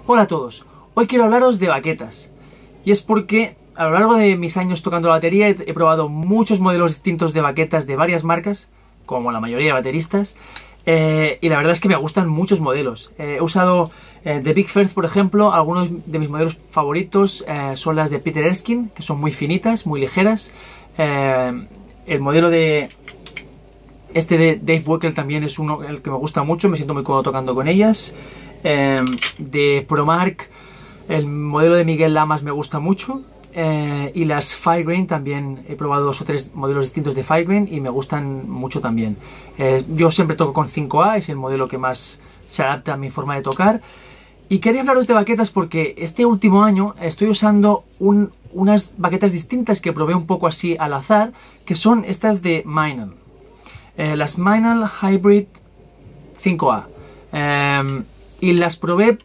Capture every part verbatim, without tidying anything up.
Hola a todos, hoy quiero hablaros de baquetas. Y es porque a lo largo de mis años tocando la batería he, he probado muchos modelos distintos de baquetas de varias marcas, como la mayoría de bateristas, eh, y la verdad es que me gustan muchos modelos. Eh, he usado eh, de Big Firth, por ejemplo. Algunos de mis modelos favoritos eh, son las de Peter Erskine, que son muy finitas, muy ligeras. Eh, el modelo de... Este de Dave Weckl también es uno el que me gusta mucho, me siento muy cómodo tocando con ellas. Eh, de Promark, el modelo de Miguel Lamas me gusta mucho. Eh, y las Firegrain también, he probado dos o tres modelos distintos de Firegrain y me gustan mucho también. Eh, yo siempre toco con cinco A, es el modelo que más se adapta a mi forma de tocar. Y quería hablaros de baquetas porque este último año estoy usando un, unas baquetas distintas que probé un poco así al azar, que son estas de Meinl. Eh, las Meinl Hybrid cinco A. Eh, y las probé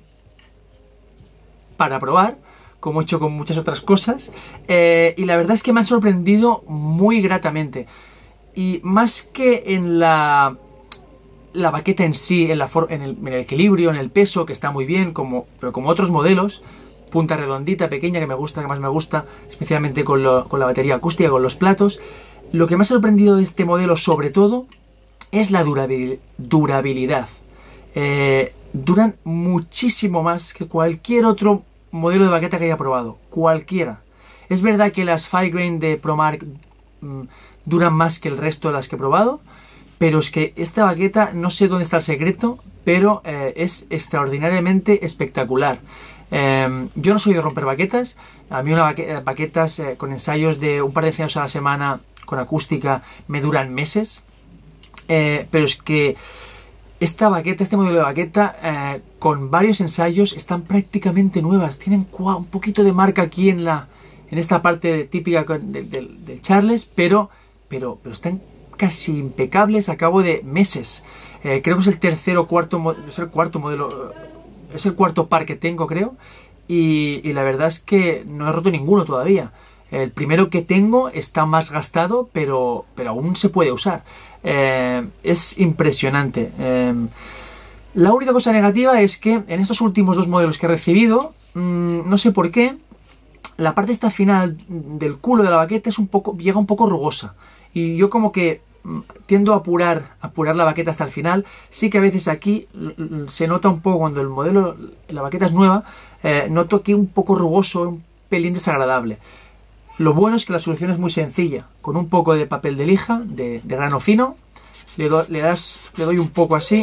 para probar, como he hecho con muchas otras cosas, eh, y la verdad es que me han sorprendido muy gratamente. Y más que en la, la baqueta en sí, en, la for en, el, en el equilibrio, en el peso, que está muy bien, como, pero como otros modelos, punta redondita, pequeña, que me gusta, que más me gusta, especialmente con, lo, con la batería acústica, con los platos, lo que me ha sorprendido de este modelo sobre todo es la durabil durabilidad. Eh, duran muchísimo más que cualquier otro modelo de baqueta que haya probado, cualquiera. Es verdad que las Firegrain de Promark mmm, duran más que el resto de las que he probado, pero es que esta baqueta, no sé dónde está el secreto, pero eh, es extraordinariamente espectacular. Eh, yo no soy de romper baquetas. A mí una baqueta, baquetas eh, con ensayos de un par de ensayos a la semana con acústica me duran meses, eh, pero es que esta baqueta, este modelo de baqueta, eh, con varios ensayos, están prácticamente nuevas. Tienen un poquito de marca aquí en la en esta parte típica del, del, del Charles, pero, pero, pero están casi impecables a cabo de meses. Eh, creo que es el tercer o cuarto, es el cuarto modelo, es el cuarto par que tengo, creo, y, y la verdad es que no he roto ninguno todavía. El primero que tengo está más gastado, pero, pero aún se puede usar. Eh, es impresionante. Eh, la única cosa negativa es que en estos últimos dos modelos que he recibido, mmm, no sé por qué, la parte esta final del culo de la baqueta es un poco, llega un poco rugosa. Y yo como que mmm, tiendo a apurar, apurar la baqueta hasta el final. Sí que a veces aquí se nota un poco cuando el modelo, la baqueta es nueva, eh, noto aquí un poco rugoso, un pelín desagradable. Lo bueno es que la solución es muy sencilla. Con un poco de papel de lija, de, de grano fino, le, do, le, das, le doy un poco así,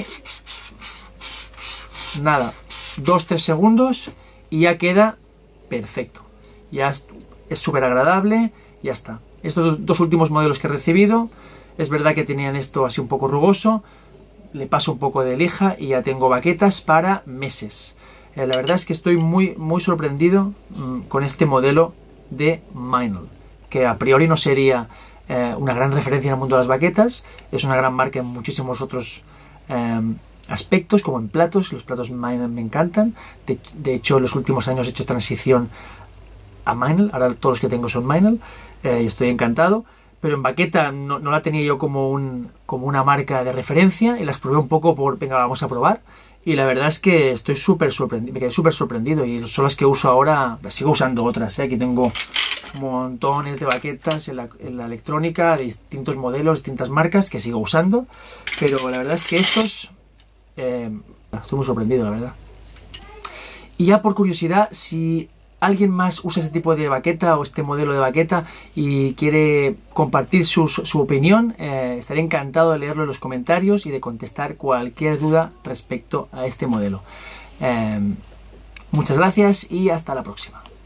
nada, dos tres segundos y ya queda perfecto. Ya es súper agradable, ya está. Estos dos, dos últimos modelos que he recibido, es verdad que tenían esto así un poco rugoso, le paso un poco de lija y ya tengo baquetas para meses. Eh, la verdad es que estoy muy, muy sorprendido mmm, con este modelo de Meinl, que a priori no sería eh, una gran referencia en el mundo de las baquetas. Es una gran marca en muchísimos otros eh, aspectos, como en platos. Los platos Meinl me encantan. De, de hecho, en los últimos años he hecho transición a Meinl. Ahora todos los que tengo son Meinl eh, y estoy encantado. Pero en baqueta no, no la tenía yo como, un, como una marca de referencia y las probé un poco por, venga, vamos a probar. Y la verdad es que estoy súper sorprendido, me quedé súper sorprendido y son las que uso ahora, sigo usando otras, ¿eh? Aquí tengo montones de baquetas en la, en la electrónica, de distintos modelos, distintas marcas que sigo usando, pero la verdad es que estos, eh, estoy muy sorprendido, la verdad. Y ya por curiosidad, si alguien más usa este tipo de baqueta o este modelo de baqueta y quiere compartir su, su opinión, eh, estaré encantado de leerlo en los comentarios y de contestar cualquier duda respecto a este modelo. Eh, muchas gracias y hasta la próxima.